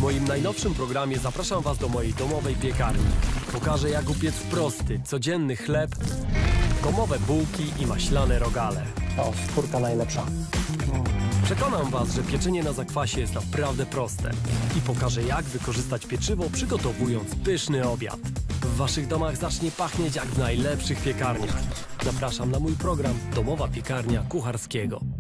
moim najnowszym programie zapraszam Was do mojej domowej piekarni. Pokażę, jak upiec prosty, codzienny chleb, domowe bułki i maślane rogale. O, skórka najlepsza. Przekonam Was, że pieczenie na zakwasie jest naprawdę proste i pokażę, jak wykorzystać pieczywo, przygotowując pyszny obiad. W Waszych domach zacznie pachnieć jak w najlepszych piekarniach. Zapraszam na mój program Domowa Piekarnia Kucharskiego.